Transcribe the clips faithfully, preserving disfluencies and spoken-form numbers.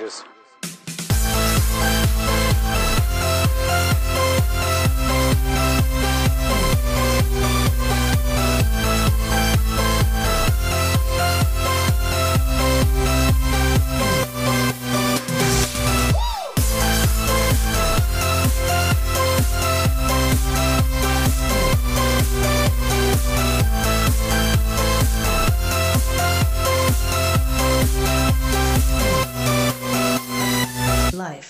changes. Life.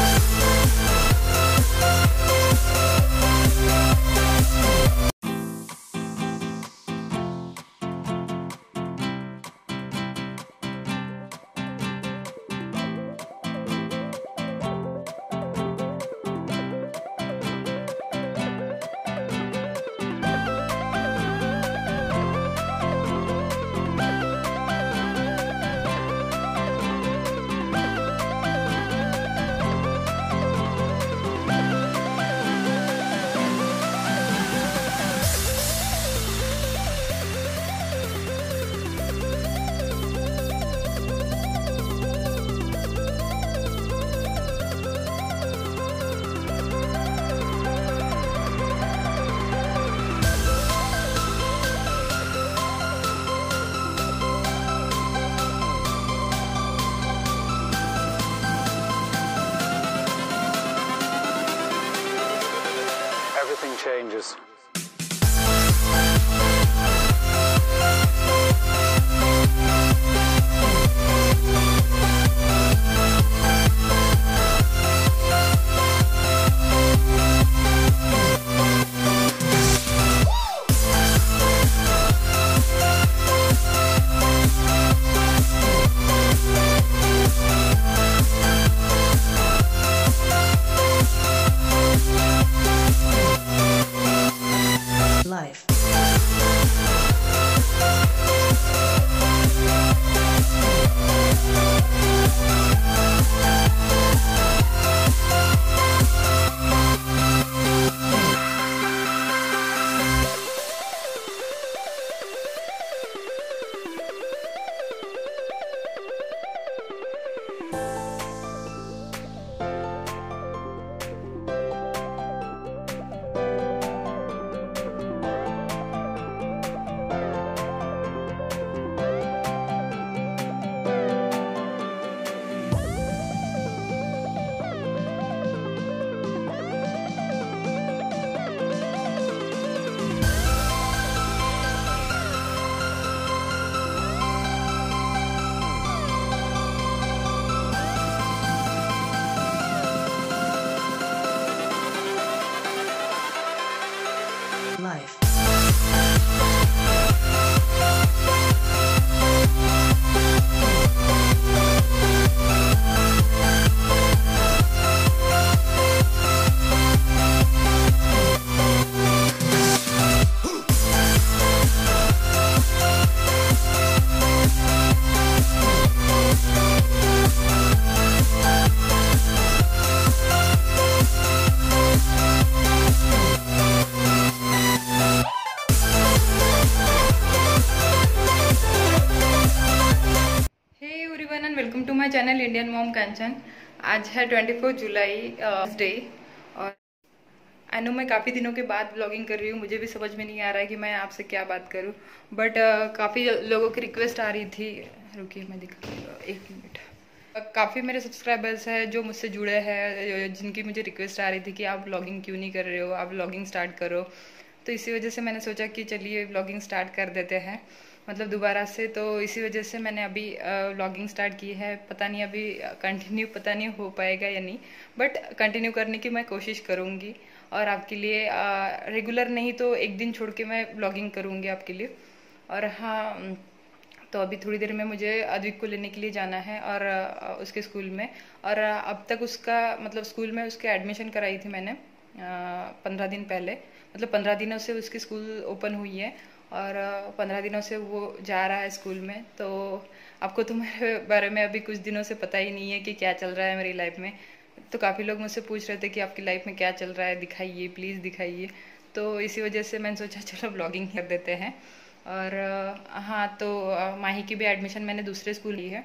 Everything changes. Life. Life. Welcome to my channel Indian mom Kanchan. आज है twenty fourth जुलाई day और I know मैं काफ़ी दिनों के बाद ब्लॉगिंग कर रही हूँ। मुझे भी समझ में नहीं आ रहा है कि मैं आपसे क्या बात करूँ, बट uh, काफ़ी लोगों की रिक्वेस्ट आ रही थी। रुकिए मैं दिखा एक मिनट। काफ़ी मेरे सब्सक्राइबर्स हैं जो मुझसे जुड़े हैं, जिनकी मुझे रिक्वेस्ट आ रही थी कि आप ब्लॉगिंग क्यों नहीं कर रहे हो, आप ब्लॉगिंग स्टार्ट करो। तो इसी वजह से मैंने सोचा कि चलिए ब्लॉगिंग स्टार्ट कर देते हैं, मतलब दोबारा से। तो इसी वजह से मैंने अभी व्लॉगिंग स्टार्ट की है। पता नहीं अभी कंटिन्यू पता नहीं हो पाएगा या नहीं, बट कंटिन्यू करने की मैं कोशिश करूँगी और आपके लिए रेगुलर नहीं तो एक दिन छोड़ के मैं व्लॉगिंग करूँगी आपके लिए। और हाँ, तो अभी थोड़ी देर में मुझे अद्विक को लेने के लिए जाना है और उसके स्कूल में। और अब तक उसका मतलब स्कूल में उसके एडमिशन कराई थी मैंने पंद्रह दिन पहले, मतलब पंद्रह दिनों से उसकी स्कूल ओपन हुई है और पंद्रह दिनों से वो जा रहा है स्कूल में। तो आपको तो मेरे बारे में अभी कुछ दिनों से पता ही नहीं है कि क्या चल रहा है मेरी लाइफ में। तो काफ़ी लोग मुझसे पूछ रहे थे कि आपकी लाइफ में क्या चल रहा है, दिखाइए प्लीज़ दिखाइए। तो इसी वजह से मैंने सोचा चलो ब्लॉगिंग कर देते हैं। और हाँ, तो माही की भी एडमिशन मैंने दूसरे स्कूल ली है,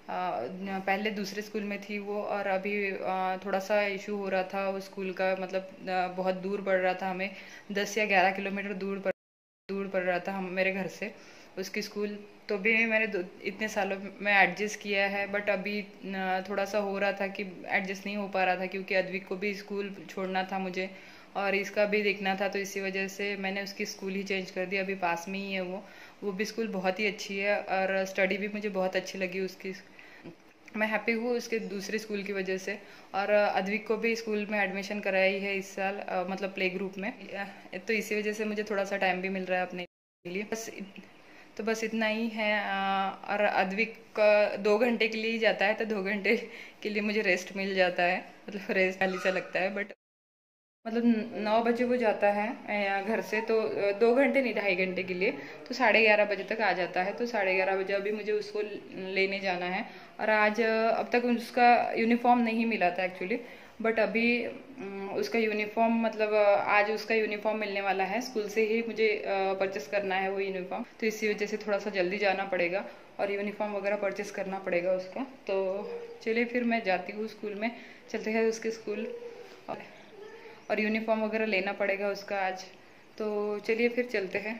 पहले दूसरे स्कूल में थी वो, और अभी थोड़ा सा इशू हो रहा था उस स्कूल का, मतलब बहुत दूर पड़ रहा था हमें, दस या ग्यारह किलोमीटर दूर पड़ दूर पड़ रहा था हम मेरे घर से उसकी स्कूल। तो भी मैंने इतने सालों में एडजस्ट किया है, बट अभी थोड़ा सा हो रहा था कि एडजस्ट नहीं हो पा रहा था, क्योंकि अद्विक को भी स्कूल छोड़ना था मुझे और इसका भी देखना था, तो इसी वजह से मैंने उसकी स्कूल ही चेंज कर दी। अभी पास में ही है वो वो भी स्कूल बहुत ही अच्छी है और स्टडी भी मुझे बहुत अच्छी लगी उसकी। मैं हैप्पी हूँ उसके दूसरे स्कूल की वजह से। और अद्विक को भी स्कूल में एडमिशन कराई है इस साल, आ, मतलब प्ले ग्रुप में, तो इसी वजह से मुझे थोड़ा सा टाइम भी मिल रहा है अपने लिए। बस तो बस इतना ही है। आ, और अद्विक दो घंटे के लिए ही जाता है, तो दो घंटे के लिए मुझे रेस्ट मिल जाता है, मतलब रेस्ट खाली सा लगता है। बट मतलब नौ बजे वो जाता है घर से, तो दो घंटे नहीं ढाई घंटे के लिए, तो साढ़े ग्यारह बजे तक आ जाता है। तो साढ़े ग्यारह बजे अभी मुझे उसको लेने जाना है। और आज अब तक उसका यूनिफॉर्म नहीं मिला था एक्चुअली, बट अभी उसका यूनिफॉर्म, मतलब आज उसका यूनिफॉर्म मिलने वाला है, स्कूल से ही मुझे परचेस करना है वो यूनिफॉर्म, तो इसी वजह से थोड़ा सा जल्दी जाना पड़ेगा और यूनिफॉर्म वगैरह परचेस करना पड़ेगा उसका। तो चलिए फिर मैं जाती हूँ स्कूल में, चलते हैं उसके स्कूल, और और यूनिफॉर्म वगैरह लेना पड़ेगा उसका आज। तो चलिए फिर चलते हैं।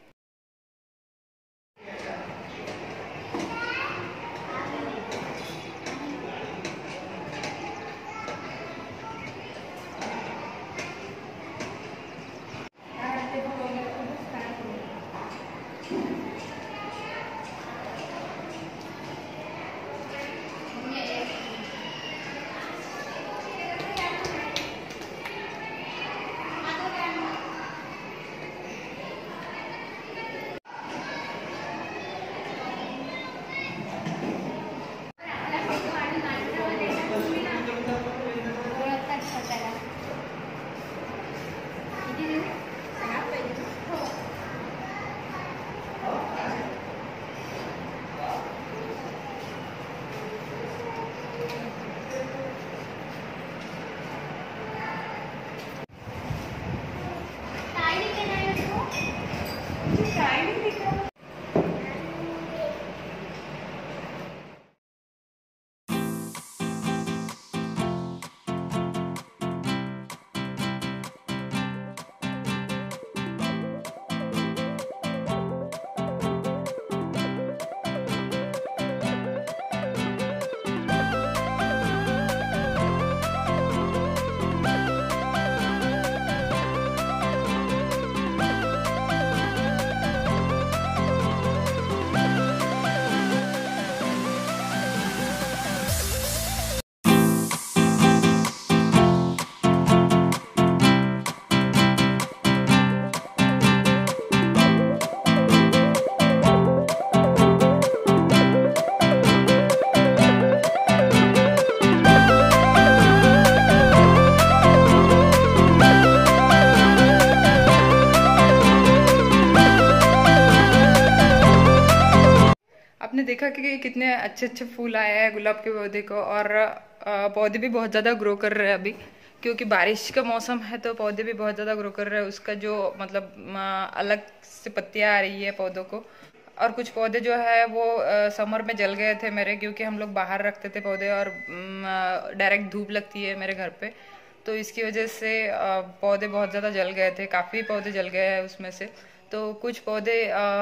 आपने देखा कि कितने अच्छे अच्छे फूल आए हैं गुलाब के पौधे को, और पौधे भी बहुत ज़्यादा ग्रो कर रहे हैं अभी, क्योंकि बारिश का मौसम है, तो पौधे भी बहुत ज़्यादा ग्रो कर रहे हैं। उसका जो मतलब अलग से पत्तियाँ आ रही है पौधों को। और कुछ पौधे जो है वो समर में जल गए थे मेरे, क्योंकि हम लोग बाहर रखते थे पौधे और डायरेक्ट धूप लगती है मेरे घर पे, तो इसकी वजह से पौधे बहुत ज़्यादा जल गए थे, काफ़ी पौधे जल गए हैं उसमें से। तो कुछ पौधे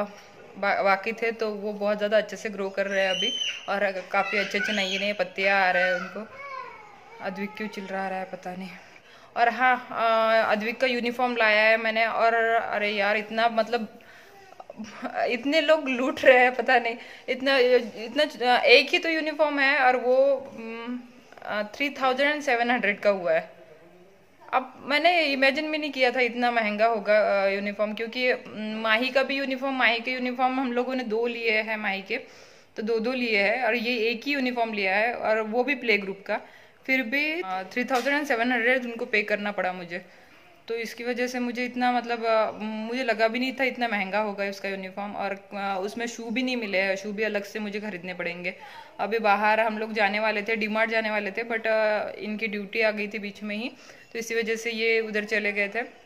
बाकी थे, तो वो बहुत ज़्यादा अच्छे से ग्रो कर रहे हैं अभी, और काफ़ी अच्छे अच्छे नए नए पत्तियाँ आ रहे हैं उनको। अद्विक क्यों चिल्ला रहा है पता नहीं। और हाँ, अद्विक का यूनिफॉर्म लाया है मैंने, और अरे यार इतना मतलब इतने लोग लूट रहे हैं पता नहीं, इतना इतना एक ही तो यूनिफॉर्म है और वो three thousand and seven hundred का हुआ है। अब मैंने इमेजिन भी नहीं किया था इतना महंगा होगा यूनिफॉर्म, क्योंकि माही का भी यूनिफॉर्म, माही के यूनिफॉर्म हम लोगों ने दो लिए हैं माही के, तो दो दो लिए हैं, और ये एक ही यूनिफॉर्म लिया है, और वो भी प्ले ग्रुप का, फिर भी three thousand and seven hundred उनको पे करना पड़ा मुझे। तो इसकी वजह से मुझे इतना मतलब मुझे लगा भी नहीं था इतना महंगा होगा उसका यूनिफॉर्म। और उसमें शू भी नहीं मिले हैं, शू भी अलग से मुझे खरीदने पड़ेंगे। अभी बाहर हम लोग जाने वाले थे, डी मार्ट जाने वाले थे, बट इनकी ड्यूटी आ गई थी बीच में ही, तो इसी वजह से ये उधर चले गए थे।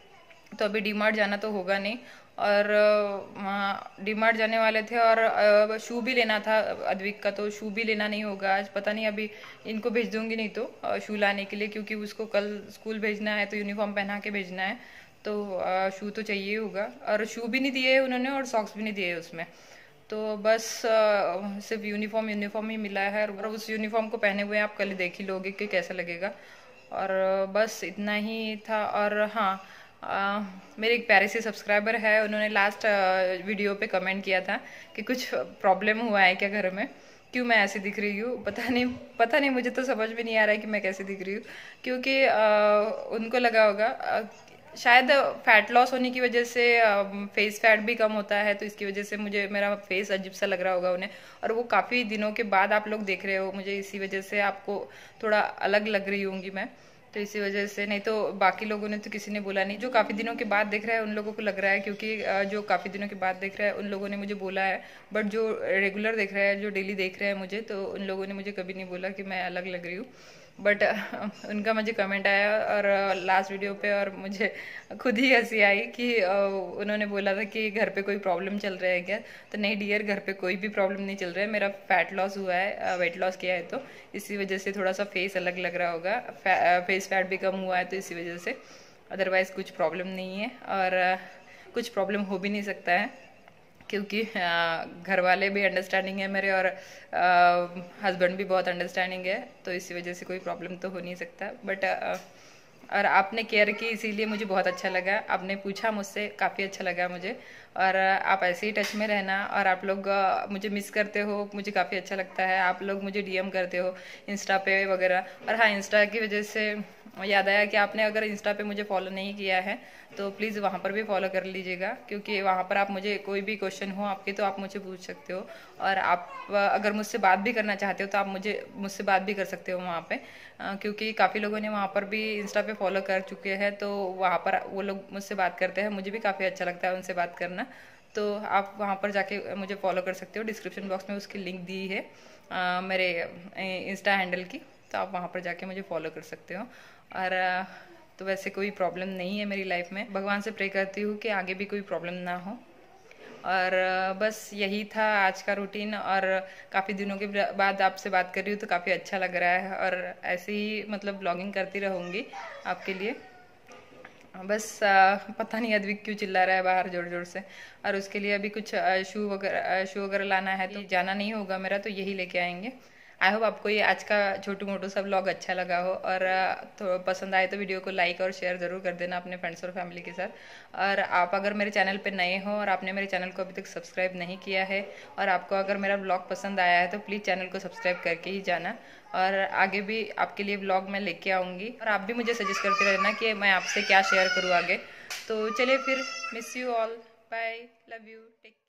तो अभी डी मार्ट जाना तो होगा नहीं, और वहाँ डी मार्ट जाने वाले थे और शू भी लेना था अद्विक का, तो शू भी लेना नहीं होगा आज, पता नहीं अभी इनको भेज दूंगी नहीं तो शू लाने के लिए, क्योंकि उसको कल स्कूल भेजना है तो यूनिफॉर्म पहना के भेजना है, तो शू तो चाहिए होगा। और शू भी नहीं दिए उन्होंने और सॉक्स भी नहीं दिए उसमें, तो बस सिर्फ यूनिफॉर्म यूनिफॉर्म ही मिला है, और उस यूनिफॉर्म को पहने हुए आप कल देख ही लोगे कि कैसा लगेगा। और बस इतना ही था। और हाँ, आ, मेरे एक प्यारे से सब्सक्राइबर है, उन्होंने लास्ट वीडियो पे कमेंट किया था कि कुछ प्रॉब्लम हुआ है क्या घर में, क्यों मैं ऐसी दिख रही हूँ, पता नहीं पता नहीं मुझे तो समझ में नहीं आ रहा है कि मैं कैसे दिख रही हूँ। क्योंकि आ, उनको लगा होगा आ, शायद फैट लॉस होने की वजह से फेस फैट भी कम होता है, तो इसकी वजह से मुझे मेरा फेस अजीब सा लग रहा होगा उन्हें, और वो काफ़ी दिनों के बाद आप लोग देख रहे हो मुझे, इसी वजह से आपको थोड़ा अलग लग रही होंगी मैं, तो इसी वजह से। नहीं तो बाकी लोगों ने तो किसी ने बोला नहीं, जो काफ़ी दिनों के बाद देख रहा है उन लोगों को लग रहा है, क्योंकि जो काफ़ी दिनों के बाद देख रहा है उन लोगों ने मुझे बोला है, बट जो रेगुलर देख रहा है, जो डेली देख रहे हैं मुझे, तो उन लोगों ने मुझे कभी नहीं बोला कि मैं अलग लग रही हूँ। बट उनका मुझे कमेंट आया और लास्ट वीडियो पे, और मुझे खुद ही हंसी आई कि उन्होंने बोला था कि घर पे कोई प्रॉब्लम चल रहा है क्या, तो नहीं डियर, घर पे कोई भी प्रॉब्लम नहीं चल रहा है, मेरा फैट लॉस हुआ है, वेट लॉस किया है, तो इसी वजह से थोड़ा सा फेस अलग लग रहा होगा, फेस फैट भी कम हुआ है, तो इसी वजह से, अदरवाइज़ कुछ प्रॉब्लम नहीं है, और कुछ प्रॉब्लम हो भी नहीं सकता है, क्योंकि घर वाले भी अंडरस्टैंडिंग है मेरे, और हस्बैंड भी बहुत अंडरस्टैंडिंग है, तो इसी वजह से कोई प्रॉब्लम तो हो नहीं सकता। बट और आपने केयर की, इसीलिए मुझे बहुत अच्छा लगा, आपने पूछा मुझसे, काफ़ी अच्छा लगा मुझे, और आप ऐसे ही टच में रहना, और आप लोग मुझे मिस करते हो, मुझे काफ़ी अच्छा लगता है, आप लोग मुझे डीएम करते हो इंस्टा पे वगैरह। और हाँ, इंस्टा की वजह से याद आया कि आपने अगर इंस्टा पे मुझे फॉलो नहीं किया है तो प्लीज़ वहाँ पर भी फॉलो कर लीजिएगा, क्योंकि वहाँ पर आप मुझे कोई भी क्वेश्चन हो आपके तो आप मुझे पूछ सकते हो, और आप अगर मुझसे बात भी करना चाहते हो तो आप मुझे मुझसे बात भी कर सकते हो वहाँ पे, क्योंकि काफ़ी लोगों ने वहाँ पर भी इंस्टा पे फॉलो कर चुके हैं, तो वहाँ पर वो लोग मुझसे बात करते हैं, मुझे भी काफ़ी अच्छा लगता है उनसे बात करना, तो आप वहाँ पर जाके मुझे फॉलो कर सकते हो। डिस्क्रिप्शन बॉक्स में उसकी लिंक दी है आ, मेरे इंस्टा हैंडल की, तो आप वहाँ पर जाके मुझे फॉलो कर सकते हो। और तो वैसे कोई प्रॉब्लम नहीं है मेरी लाइफ में, भगवान से प्रे करती हूँ कि आगे भी कोई प्रॉब्लम ना हो। और बस यही था आज का रूटीन, और काफ़ी दिनों के बाद आपसे बात कर रही हूँ तो काफ़ी अच्छा लग रहा है, और ऐसे ही मतलब ब्लॉगिंग करती रहूँगी आपके लिए। बस आ, पता नहीं अद्विक क्यों चिल्ला रहा है बाहर जोर जोर से, और उसके लिए अभी कुछ शू वगैरह शू वगैरह लाना है, तो जाना नहीं होगा मेरा, तो यही लेके आएंगे। आई होप आपको ये आज का छोटू मोटू सा व्लॉग अच्छा लगा हो, और तो पसंद आए तो वीडियो को लाइक और शेयर ज़रूर कर देना अपने फ्रेंड्स और फैमिली के साथ। और आप अगर मेरे चैनल पे नए हो और आपने मेरे चैनल को अभी तक सब्सक्राइब नहीं किया है, और आपको अगर मेरा व्लॉग पसंद आया है, तो प्लीज़ चैनल को सब्सक्राइब करके ही जाना, और आगे भी आपके लिए व्लॉग मैं लेके आऊँगी, और आप भी मुझे सजेस्ट करते रहना कि मैं आपसे क्या शेयर करूँ आगे। तो चलिए फिर, miss you all, bye, love you, take